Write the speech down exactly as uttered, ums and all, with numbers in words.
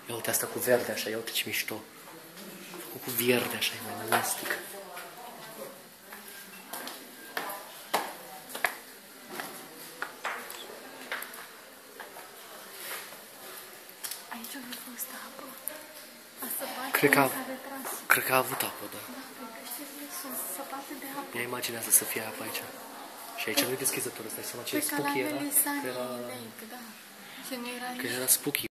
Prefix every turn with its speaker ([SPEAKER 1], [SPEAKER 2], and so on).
[SPEAKER 1] Ia uite asta cu verde așa, ia uite ce mișto. Făcut cu verde așa, e mai elastic.
[SPEAKER 2] Aici a fost apă. Asta bate
[SPEAKER 1] Cred că a,
[SPEAKER 2] s-a retras.
[SPEAKER 1] cred că a avut apă, da.
[SPEAKER 2] Da, cred că știi, sunt săpate de apă.
[SPEAKER 1] Ia imaginează să fie apă aici. Și aici nu-i deschizător ăsta, ai seama ce
[SPEAKER 2] Pe ca la
[SPEAKER 1] spooky era?
[SPEAKER 2] Melisani
[SPEAKER 1] Că era,
[SPEAKER 2] Lake, da. Și nu era
[SPEAKER 1] că
[SPEAKER 2] nici
[SPEAKER 1] era spooky.